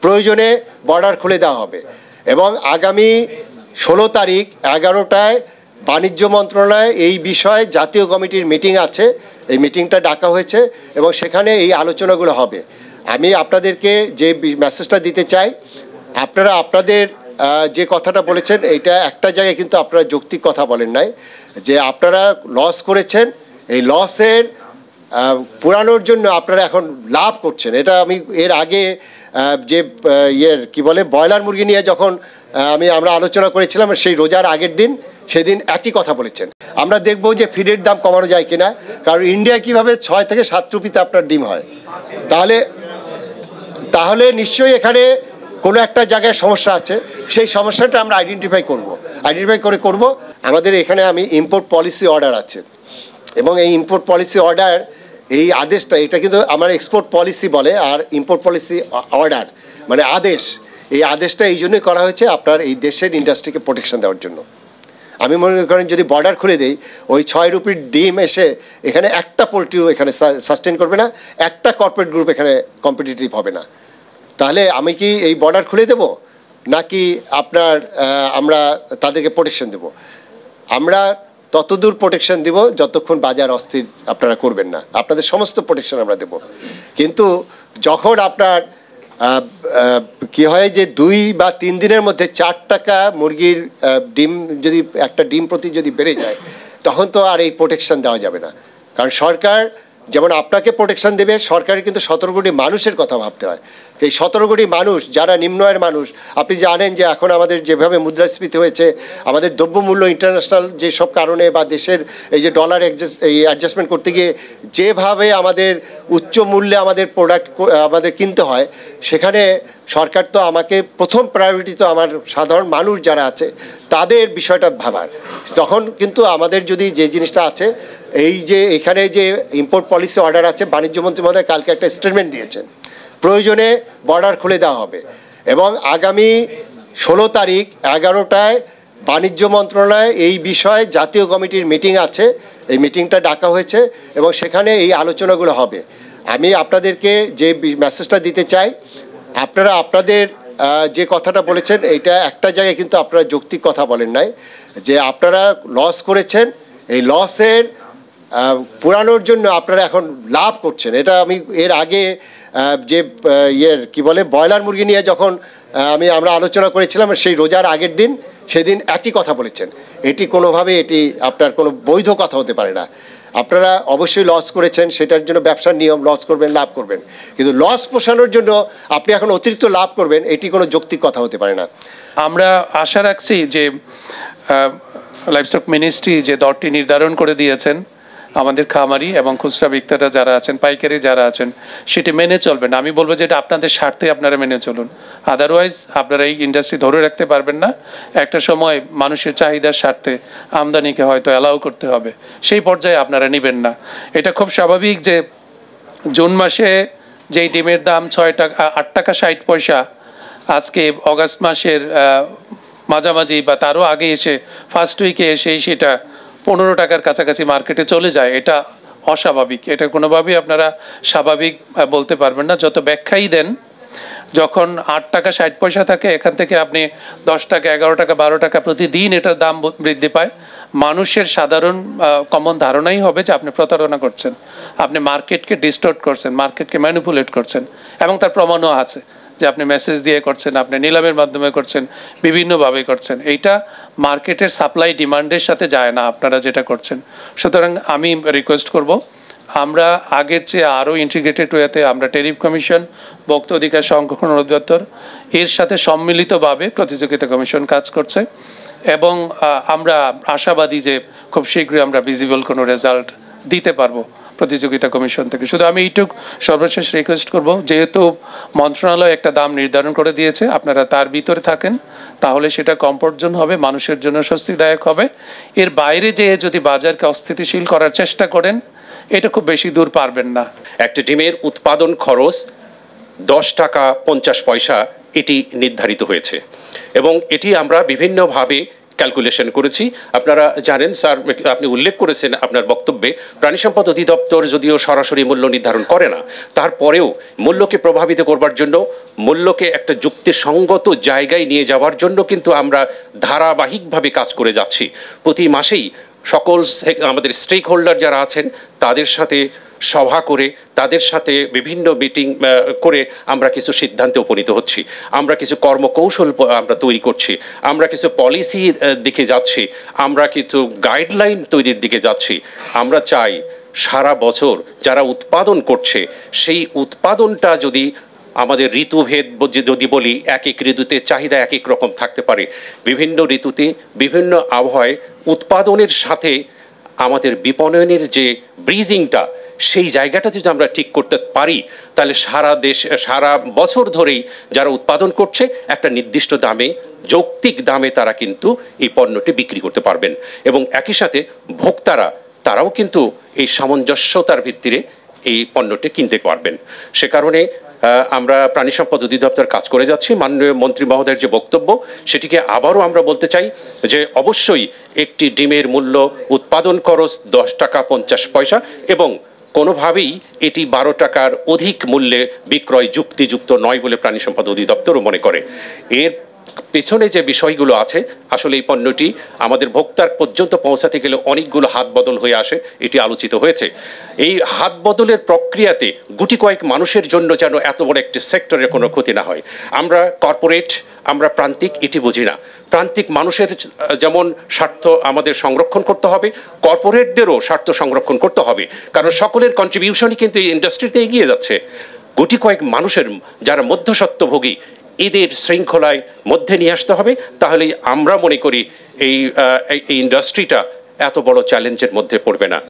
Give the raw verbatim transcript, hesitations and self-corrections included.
প্রয়োজনে বর্ডার খুলে দেওয়া হবে এবং আগামী ষোলো তারিখ এগারোটায় বাণিজ্য মন্ত্রণালয়ে এই বিষয়ে জাতীয় কমিটির মিটিং আছে। এই মিটিংটা ডাকা হয়েছে এবং সেখানে এই আলোচনাগুলো হবে। আমি আপনাদেরকে যে মেসেজটা দিতে চাই, আপনারা আপনাদের যে কথাটা বলেছেন এইটা একটা জায়গায় কিন্তু আপনারা যৌক্তিক কথা বলেন নাই, যে আপনারা লস করেছেন, এই লসের পুরানোর জন্য আপনারা এখন লাভ করছেন। এটা আমি এর আগে যে ইয়ের কি বলে ব্রয়লার মুরগি নিয়ে যখন আমি আমরা আলোচনা করেছিলাম সেই রোজার আগের দিন, সেদিন একই কথা বলেছেন। আমরা দেখব যে ফিডের দাম কমানো যায় কিনা, কারণ ইন্ডিয়ায় কিভাবে ছয় থেকে সাত রুপিতে আপনার ডিম হয়, তাহলে তাহলে নিশ্চয়ই এখানে কোনো একটা জায়গায় সমস্যা আছে। সেই সমস্যাটা আমরা আইডেন্টিফাই করব আইডেন্টিফাই করে করব আমাদের এখানে আমি ইম্পোর্ট পলিসি অর্ডার আছে এবং এই ইম্পোর্ট পলিসি অর্ডার এই আদেশটা, এটা কিন্তু আমার এক্সপোর্ট পলিসি বলে আর ইম্পোর্ট পলিসি অর্ডার মানে আদেশ। এই আদেশটা এই জন্যই করা হয়েছে আপনার এই দেশের ইন্ডাস্ট্রিকে প্রোটেকশন দেওয়ার জন্য। আমি মনে করেন যদি বর্ডার খুলে দেই, ওই ছয় রুপির ডিম এসে এখানে একটা পোলট্রিও এখানে সাস্টেন করবে না, একটা কর্পোরেট গ্রুপ এখানে কম্পিটিটিভ হবে না। তাহলে আমি কি এই বর্ডার খুলে দেব নাকি আপনার আমরা তাদেরকে প্রোটেকশন দেব? আমরা ততদূর প্রোটেকশন দেব যতক্ষণ বাজার অস্থির আপনারা করবেন না। আপনাদের সমস্ত প্রোটেকশন আমরা দেব, কিন্তু যখন আপনার কি হয় যে দুই বা তিন দিনের মধ্যে চার টাকা মুরগির ডিম যদি একটা ডিম প্রতি যদি বেড়ে যায়, তখন তো আর এই প্রোটেকশন দেওয়া যাবে না। কারণ সরকার যেমন আপনাকে প্রোটেকশন দেবে, সরকারের কিন্তু সতেরো কোটি মানুষের কথা ভাবতে হয়। এই সতেরো কোটি মানুষ যারা নিম্ন আয়ের মানুষ, আপনি জানেন যে এখন আমাদের যেভাবে মুদ্রাস্ফীতি হয়েছে, আমাদের দ্রব্যমূল্য ইন্টারন্যাশনাল যেসব কারণে বা দেশের এই যে ডলার অ্যাডজাস্ট এই অ্যাডজাস্টমেন্ট করতে গিয়ে যেভাবে আমাদের উচ্চ মূল্যে আমাদের প্রোডাক্ট আমাদের কিনতে হয়, সেখানে সরকার তো আমাকে প্রথম প্রায়োরিটি তো আমার সাধারণ মানুষ যারা আছে তাদের বিষয়টা ভাবার। তখন কিন্তু আমাদের যদি যে জিনিসটা আছে, এই যে এখানে যে ইম্পোর্ট পলিসি অর্ডার আছে, বাণিজ্যমন্ত্রী মহোদয় কালকে একটা স্টেটমেন্ট দিয়েছেন, প্রয়োজনে বর্ডার খুলে দেওয়া হবে এবং আগামী ষোলো তারিখ এগারোটায় বাণিজ্য মন্ত্রণালয়ে এই বিষয়ে জাতীয় কমিটির মিটিং আছে। এই মিটিংটা ডাকা হয়েছে এবং সেখানে এই আলোচনাগুলো হবে। আমি আপনাদেরকে যে মেসেজটা দিতে চাই, আপনারা আপনাদের যে কথাটা বলেছেন এইটা একটা জায়গায় কিন্তু আপনারা যৌক্তিক কথা বলেন নাই, যে আপনারা লস করেছেন, এই লসের পুরানোর জন্য আপনারা এখন লাভ করছেন। এটা আমি এর আগে যে ইয়ের কি বলে ব্রয়লার মুরগি নিয়ে যখন আমি আমরা আলোচনা করেছিলাম সেই রোজার আগের দিন, সেদিন একই কথা বলেছেন। এটি কোনোভাবে এটি আপনার কোনো বৈধ কথা হতে পারে না। আপনারা অবশ্যই লস করেছেন, সেটার জন্য ব্যবসার নিয়ম, লস করবেন লাভ করবেন, কিন্তু লস পোষানোর জন্য আপনি এখন অতিরিক্ত লাভ করবেন, এটি কোনো যৌক্তিক কথা হতে পারে না। আমরা আশা রাখছি যে লাইভস্টক মিনিস্ট্রি যে দরটি নির্ধারণ করে দিয়েছেন, আমাদের খামারি এবং খুচরা বিক্রেতা যারা আছেন, পাইকারি যারা আছেন, সেটি মেনে চলবেন। আমি বলবো যে এটা আপনাদের স্বার্থে আপনারা মেনে চলুন, আদারওয়াইজ আপনারা এই ইন্ডাস্ট্রি ধরে রাখতে পারবেন না। একটা সময় মানুষের চাহিদার স্বার্থে আমদানিকে হয়তো অ্যালাউ করতে হবে, সেই পর্যায়ে আপনারা নেবেন না। এটা খুব স্বাভাবিক যে জুন মাসে যেই ডিমের দাম ছয় টাকা আট টাকা ষাট পয়সা, আজকে অগাস্ট মাসের মাঝামাঝি বা তারও আগে এসে ফার্স্ট উইকে এসে সেটা পনেরো টাকার কাছাকাছি মার্কেটে চলে যায়। এটা অস্বাভাবিক, এটা কোনোভাবেই আপনারা স্বাভাবিক বলতে পারবেন না। যত ব্যাখ্যাই দেন, যখন আট টাকা ষাট পয়সা থাকে, এখান থেকে আপনি দশ টাকা এগারো টাকা বারো টাকা প্রতিদিন এটার দাম বৃদ্ধি পায়, মানুষের সাধারণ কমন ধারণাই হবে যে আপনি প্রতারণা করছেন, আপনি মার্কেটকে ডিস্টর্ট করছেন, মার্কেটকে ম্যানিপুলেট করছেন, এবং তার প্রমাণও আছে যে আপনি মেসেজ দিয়ে করছেন, আপনি নিলামের মাধ্যমে করছেন, বিভিন্নভাবে করছেন। এইটা মার্কেটের সাপ্লাই ডিমান্ডের সাথে যায় না আপনারা যেটা করছেন। সুতরাং আমি রিকোয়েস্ট করব, আমরা আগের চেয়ে আরও ইন্টিগ্রেটেড ওয়েতে আমরা ট্যারিফ কমিশন, ভোক্তা অধিকার সংরক্ষণ অধিদপ্তর এর সাথে সম্মিলিতভাবে প্রতিযোগিতা কমিশন কাজ করছে এবং আমরা আশাবাদী যে খুব শীঘ্রই আমরা ভিজিবল কোনো রেজাল্ট দিতে পারবো প্রতিযোগিতা কমিশন থেকে। শুধু আমি এইটুক সর্বশেষ রিকোয়েস্ট করব, যেহেতু মন্ত্রণালয় একটা দাম নির্ধারণ করে দিয়েছে, আপনারা তার ভিতরে থাকেন, তাহলে সেটা কমফোর্ট জোন হবে, মানুষের জন্য স্বস্তিদায়ক হবে। এর বাইরে যেয়ে যদি বাজারকে অস্থিতিশীল করার চেষ্টা করেন, এটা খুব বেশি দূর পারবেন না। একটা ডিমের উৎপাদন খরচ দশ টাকা পঞ্চাশ পয়সা এটি নির্ধারিত হয়েছে এবং এটি আমরা বিভিন্নভাবে ক্যালকুলেশন করেছি। আপনারা জানেন স্যার, আপনি উল্লেখ করেছেন আপনার বক্তব্যে, প্রাণী সম্পদ অধিদপ্তর যদিও সরাসরি মূল্য নির্ধারণ করে না, তারপরেও মূল্যকে প্রভাবিত করবার জন্য, মূল্যকে একটা যুক্তিসঙ্গত জায়গায় নিয়ে যাওয়ার জন্য কিন্তু আমরা ধারাবাহিকভাবে কাজ করে যাচ্ছি। প্রতি মাসেই সকল আমাদের স্টেক হোল্ডার যারা আছেন তাদের সাথে সভা করে, তাদের সাথে বিভিন্ন মিটিং করে আমরা কিছু সিদ্ধান্তে উপনীত হচ্ছি, আমরা কিছু কর্মকৌশল আমরা তৈরি করছি, আমরা কিছু পলিসি দিকে যাচ্ছি, আমরা কিছু গাইডলাইন তৈরির দিকে যাচ্ছি। আমরা চাই সারা বছর যারা উৎপাদন করছে সেই উৎপাদনটা যদি আমাদের ঋতুভেদ যদি বলি, এক এক ঋতুতে চাহিদা এক এক রকম থাকতে পারে, বিভিন্ন ঋতুতে বিভিন্ন আবহাওয়ায় উৎপাদনের সাথে আমাদের বিপণনের যে ব্রিজিংটা, সেই জায়গাটা যদি আমরা ঠিক করতে পারি তাহলে সারা দেশ সারা বছর ধরেই যারা উৎপাদন করছে একটা নির্দিষ্ট দামে, যৌক্তিক দামে তারা কিন্তু এই পণ্যটি বিক্রি করতে পারবেন, এবং একই সাথে ভোক্তারা তারাও কিন্তু এই সামঞ্জস্যতার ভিত্তিতে এই পণ্যটি কিনতে পারবেন। সে কারণে আমরা প্রাণী সম্পদ অধিদপ্তর কাজ করে যাচ্ছি। মাননীয় মন্ত্রী মহোদয়ের যে বক্তব্য, সেটিকে আবারও আমরা বলতে চাই যে অবশ্যই একটি ডিমের মূল্য উৎপাদন খরচ দশ টাকা পঞ্চাশ পয়সা, এবং কোনোভাবেই এটি বারো টাকার অধিক মূল্যে বিক্রয় যুক্তিযুক্ত নয় বলে প্রাণী সম্পদ অধিদপ্তরও মনে করে। এর পেছনে যে বিষয়গুলো আছে, আসলে এই পণ্যটি আমাদের ভোক্তার পর্যন্ত পৌঁছাতে গেলে অনেকগুলো হাত বদল হয়ে আসে, এটি আলোচিত হয়েছে। এই হাত বদলের প্রক্রিয়াতে গুটি কয়েক মানুষের জন্য যেন এত বড় একটি সেক্টরের কোনো ক্ষতি না হয়। আমরা কর্পোরেট, আমরা প্রান্তিক এটি বুঝি না। প্রান্তিক মানুষের যেমন স্বার্থ আমাদের সংরক্ষণ করতে হবে, কর্পোরেটদেরও স্বার্থ সংরক্ষণ করতে হবে, কারণ সকলের কন্ট্রিবিউশনই কিন্তু এই ইন্ডাস্ট্রিতে এগিয়ে যাচ্ছে। গুটি কয়েক মানুষের যারা মধ্যস্বত্বভোগী, এদের শৃঙ্খলায় মধ্যে নিয়ে আসতে হবে, তাহলে আমরা মনে করি এই ইন্ডাস্ট্রিটা এত বড় চ্যালেঞ্জের মধ্যে পড়বে না।